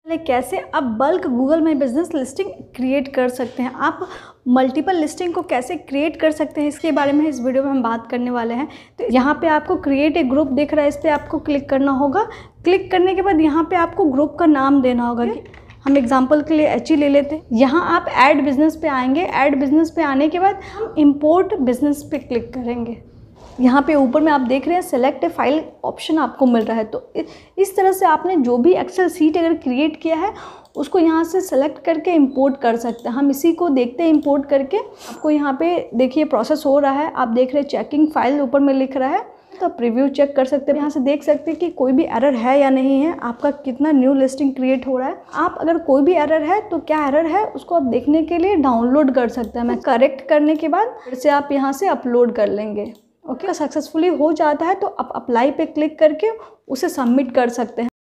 कैसे आप bulk Google My Business listing create कर सकते हैं, आप मल्टीपल लिस्टिंग को कैसे क्रिएट कर सकते हैं, इसके बारे में इस वीडियो में हम बात करने वाले हैं। तो यहाँ पे आपको क्रिएट ए ग्रुप दिख रहा है, इस पर आपको क्लिक करना होगा। क्लिक करने के बाद यहाँ पे आपको ग्रुप का नाम देना होगा। हम एग्जांपल के लिए एच ले लेते हैं। यहाँ आप ऐड बिजनेस पे आएंगे। ऐड बिजनेस पे आने के बाद हम इंपोर्ट बिजनेस पे क्लिक करेंगे। यहाँ पे ऊपर में आप देख रहे हैं सेलेक्ट ए फाइल ऑप्शन आपको मिल रहा है। तो इस तरह से आपने जो भी एक्सेल सीट अगर क्रिएट किया है उसको यहाँ से सेलेक्ट करके इंपोर्ट कर सकते हैं। हम इसी को देखते हैं इंपोर्ट करके। आपको यहाँ पे देखिए प्रोसेस हो रहा है, आप देख रहे हैं चेकिंग फाइल ऊपर में लिख रहा है, तो प्रीव्यू चेक कर सकते हैं। यहाँ से देख सकते हैं कि कोई भी एरर है या नहीं है, आपका कितना न्यू लिस्टिंग क्रिएट हो रहा है। आप अगर कोई भी एरर है तो क्या एरर है उसको आप देखने के लिए डाउनलोड कर सकते हैं। मैं करेक्ट करने के बाद फिर से आप यहाँ से अपलोड कर लेंगे। ओके, सक्सेसफुली हो जाता है तो आप अप्लाई पे क्लिक करके उसे सबमिट कर सकते हैं।